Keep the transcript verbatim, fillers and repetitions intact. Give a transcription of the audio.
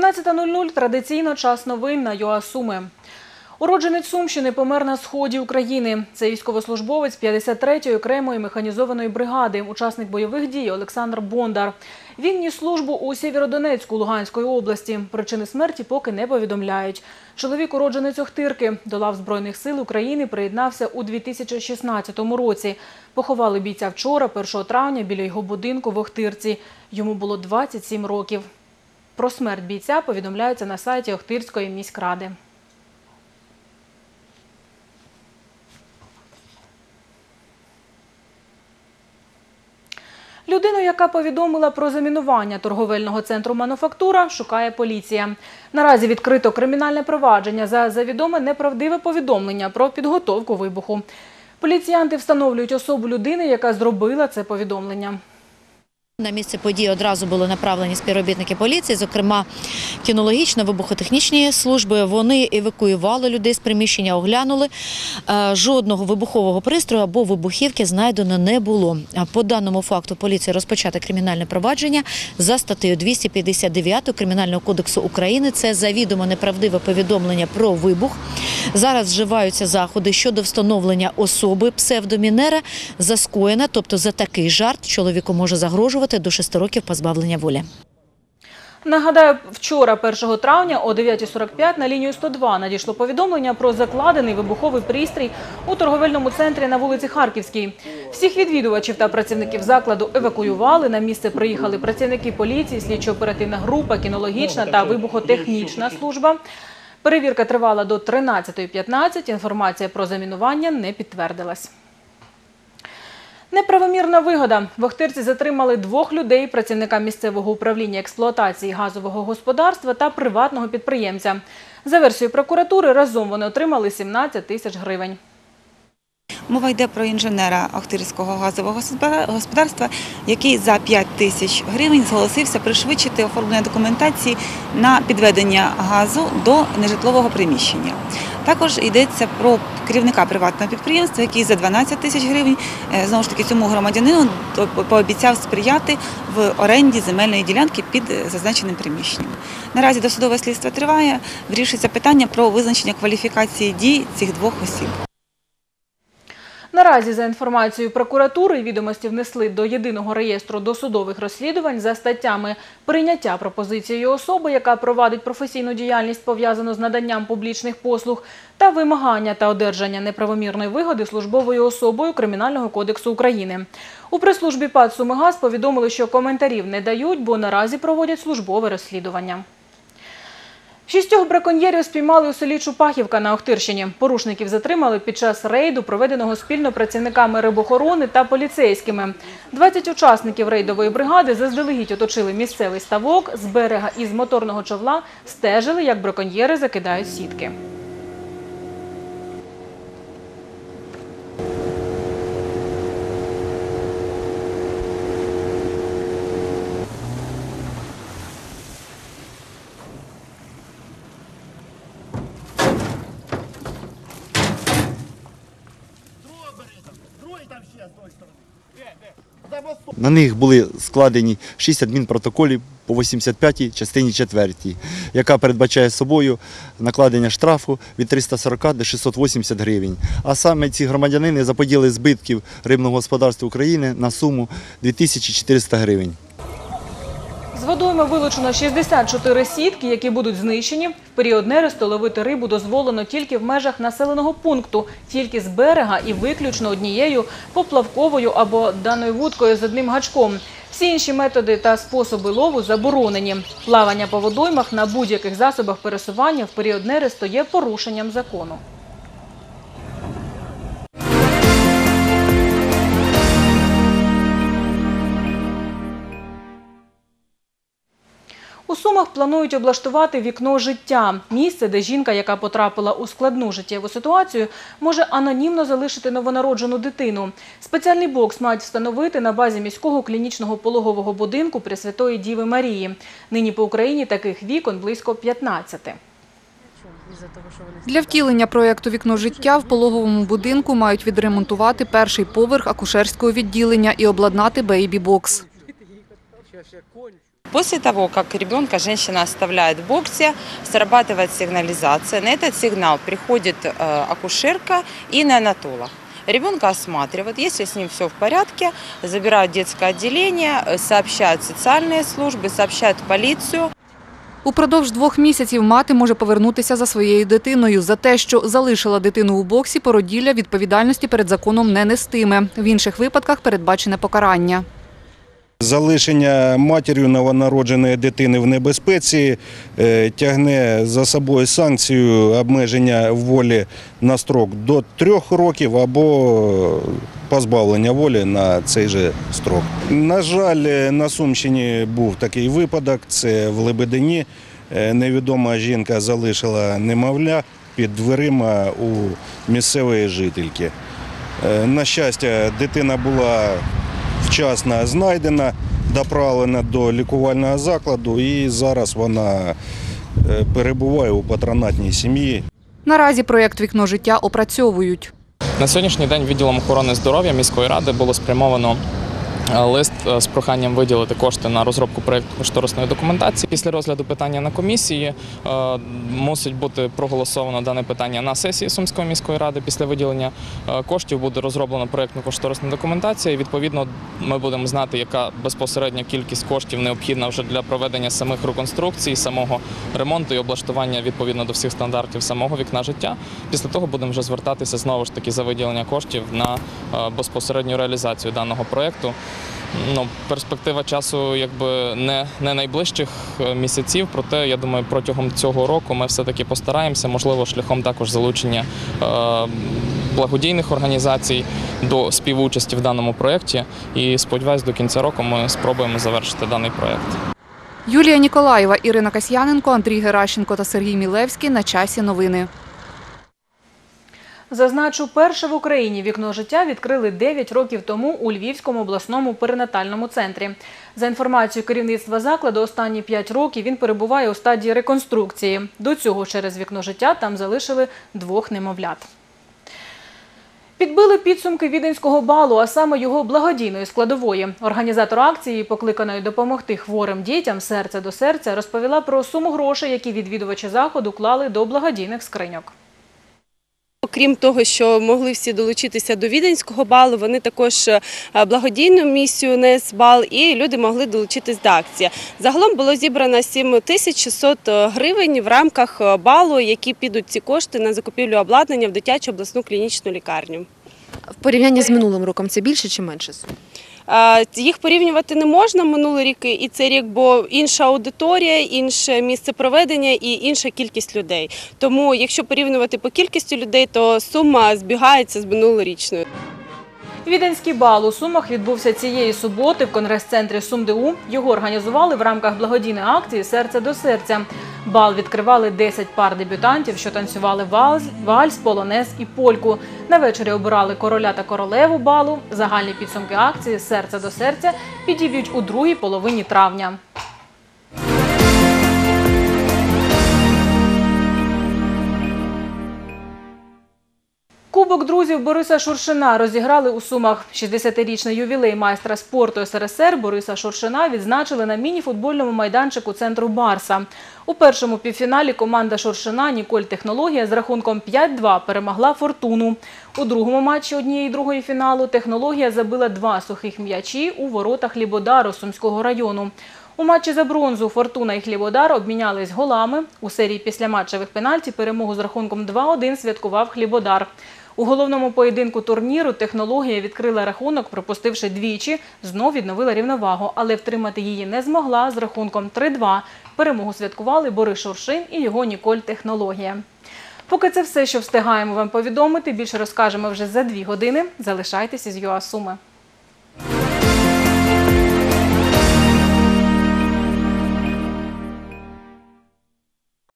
сімнадцята нуль нуль – традиційно час новин на ЮА Суми. Уродженець Сумщини помер на сході України. Це військовослужбовець п'ятдесят третьої окремої механізованої бригади, учасник бойових дій Олександр Бондар. Він ніс службу у Сєвєродонецьку Луганської області. Причини смерті поки не повідомляють. Чоловік – уродженець Охтирки. До лав Збройних сил України приєднався у дві тисячі шістнадцятому році. Поховали бійця вчора, першого травня, біля його будинку в Охтирці. Йому було двадцять сім років. Про смерть бійця повідомляється на сайті Охтирської міськради. Людину, яка повідомила про замінування торговельного центру «Мануфактура», шукає поліція. Наразі відкрито кримінальне провадження за завідоме неправдиве повідомлення про підготовку вибуху. Поліціянти встановлюють особу людини, яка зробила це повідомлення. На місце події одразу були направлені співробітники поліції, зокрема кінологічно-вибухотехнічні служби. Вони евакуювали людей з приміщення, оглянули. Жодного вибухового пристрою або вибухівки знайдено не було. По даному факту поліція розпочала кримінальне провадження за статтею двісті п'ятдесят дев'ять Кримінального кодексу України. Це завідомо неправдиве повідомлення про вибух. Зараз вживаються заходи щодо встановлення особи псевдомінера за скоєне, тобто за такий жарт чоловіку може загрожувати до шести років позбавлення волі. Нагадаю, вчора, першого травня, о дев'ятій сорок п'ять на лінію сто два надійшло повідомлення про закладений вибуховий пристрій у торговельному центрі на вулиці Харківській. Всіх відвідувачів та працівників закладу евакуювали. На місце приїхали працівники поліції, слідчо-оперативна група, кінологічна та вибухотехнічна служба. Перевірка тривала до тринадцятої п'ятнадцять. Інформація про замінування не підтвердилась. Неправомірна вигода. В Охтирці затримали двох людей, працівника місцевого управління експлуатації газового господарства та приватного підприємця. За версією прокуратури, разом вони отримали сімнадцять тисяч гривень. Мова йде про інженера Охтирського газового господарства, який за п'ять тисяч гривень зголосився пришвидшити оформлення документації на підведення газу до нежитлового приміщення. Також йдеться про керівника приватного підприємства, який за дванадцять тисяч гривень, знову ж таки, цьому громадянину пообіцяв сприяти в оренді земельної ділянки під зазначеним приміщенням. Наразі досудове слідство триває, вирішується питання про визначення кваліфікації дій цих двох осіб. Наразі, за інформацією прокуратури, відомості внесли до єдиного реєстру досудових розслідувань за статтями «Прийняття пропозицією особи, яка провадить професійну діяльність, пов'язану з наданням публічних послуг» та «Вимагання та одержання неправомірної вигоди службовою особою Кримінального кодексу України». У прес-службі ПАТ «Сумигаз» повідомили, що коментарів не дають, бо наразі проводять службове розслідування. Шістьох браконьєрів спіймали у селі Чупахівка на Охтирщині. Порушників затримали під час рейду, проведеного спільно працівниками рибохорони та поліцейськими. двадцять учасників рейдової бригади заздалегідь оточили місцевий ставок, з берега і з моторного човла стежили, як браконьєри закидають сітки. На них були складені шість адмінпротоколів по вісімдесят п'ятій частині четвертій, яка передбачає собою накладення штрафу від трьохсот сорока до шестисот вісімдесят гривень. А саме ці громадянини заподіяли збитків рибного господарства України на суму дві тисячі чотириста гривень. З водойми вилучено шістдесят чотири сітки, які будуть знищені. В період нересту ловити рибу дозволено тільки в межах населеного пункту, тільки з берега і виключно однією поплавковою або даною вудкою з одним гачком. Всі інші методи та способи лову заборонені. Плавання по водоймах на будь-яких засобах пересування в період нересту є порушенням закону. У Сумах планують облаштувати вікно життя – місце, де жінка, яка потрапила у складну життєву ситуацію, може анонімно залишити новонароджену дитину. Спеціальний бокс мають встановити на базі міського клінічного пологового будинку Пресвятої Діви Марії. Нині по Україні таких вікон близько п'ятнадцяти. Для втілення проєкту «Вікно життя» в пологовому будинку мають відремонтувати перший поверх акушерського відділення і обладнати бейбі-бокс. После того, как ребенка женщина оставляет в боксе, срабатывает сигнализация. На этот сигнал приходит акушерка и неонатолог. Ребенка осматривают, если с ним все в порядке, забирают в детское отделение, сообщают в социальные службы, сообщают в полицию. Упродовж двох місяців мати може повернутися за своєю дитиною. За те, що залишила дитину у боксі, породілля відповідальності перед законом не нестиме. В інших випадках передбачене покарання. Залишення матір'ю новонародженої дитини в небезпеці тягне за собою санкцію обмеження волі на строк до трьох років або позбавлення волі на цей же строк. На жаль, на Сумщині був такий випадок, це в Лебедині. Невідома жінка залишила немовля під дверима у місцевої жительки. На щастя, дитина була вчасно знайдена, доправлена до лікувального закладу і зараз вона перебуває у патронатній сім'ї. Наразі проєкт «Вікно життя» опрацьовують. На сьогоднішній день відділом охорони здоров'я міської ради було спрямовано лист з проханням виділити кошти на розробку проєктно-кошторисної документації. Після розгляду питання на комісії е, мусить бути проголосовано дане питання на сесії Сумської міської ради. Після виділення е, коштів буде розроблена проєктно-кошторисна документація. І, відповідно, ми будемо знати, яка безпосередня кількість коштів необхідна вже для проведення самих реконструкцій, самого ремонту і облаштування відповідно до всих стандартів самого вікна життя. Після того будемо вже звертатися знову ж таки за виділення коштів на е, безпосередню реалізацію даного проєкту. Ну, перспектива часу якби не, не найближчих місяців, проте, я думаю, протягом цього року ми все-таки постараємося, можливо, шляхом також залучення е, благодійних організацій до співучасті в даному проєкті. І, сподіваюся, до кінця року ми спробуємо завершити даний проєкт. Юлія Ніколаєва, Ірина Касьяненко, Андрій Геращенко та Сергій Мілевський. На часі новини. Зазначу, перше в Україні вікно життя відкрили дев'ять років тому у Львівському обласному перинатальному центрі. За інформацією керівництва закладу, останні п'ять років він перебуває у стадії реконструкції. До цього через вікно життя там залишили двох немовлят. Підбили підсумки Віденського балу, а саме його благодійної складової. Організатор акції, покликаної допомогти хворим дітям «Серце до серця», розповіла про суму грошей, які відвідувачі заходу клали до благодійних скриньок. Окрім того, що могли всі долучитися до Віденського балу, вони також благодійну місію «НЕС Бал» і люди могли долучитись до акції. Загалом було зібрано сім тисяч шістсот гривень в рамках балу, які підуть ці кошти на закупівлю обладнання в дитячу обласну клінічну лікарню. В порівнянні з минулим роком це більше чи менше сум? Їх порівнювати не можна минулий рік і цей рік, бо інша аудиторія, інше місце проведення і інша кількість людей. Тому, якщо порівнювати по кількості людей, то сума збігається з минулорічною. Віденський бал у Сумах відбувся цієї суботи в конгрес-центрі СумДУ. Його організували в рамках благодійної акції «Серце до серця». Бал відкривали десять пар дебютантів, що танцювали вальс, вальс, полонез і польку. На вечорі обирали короля та королеву балу. Загальні підсумки акції «Серце до серця» підіб'ють у другій половині травня. Кубок друзів Бориса Шуршина розіграли у Сумах. шістдесятирічний ювілей майстра спорту СРСР Бориса Шуршина відзначили на міні-футбольному майданчику центру «Барса». У першому півфіналі команда Шуршина «Ніколь Технологія» з рахунком п'ять-два перемогла «Фортуну». У другому матчі однієї другої фіналу «Технологія» забила два сухих м'ячі у воротах «Хлібодару» Сумського району. У матчі за бронзу «Фортуна» і «Хлібодар» обмінялись голами. У серії післяматчевих пенальті перемогу з рахунком два-один святкував «Хлібодар». У головному поєдинку турніру «Технологія» відкрила рахунок, пропустивши двічі, знов відновила рівновагу, але втримати її не змогла з рахунком три-два. Перемогу святкували Борис Шуршин і його «Ніколь Технологія». Поки це все, що встигаємо вам повідомити, більше розкажемо вже за дві години. Залишайтеся з ЮА Суми.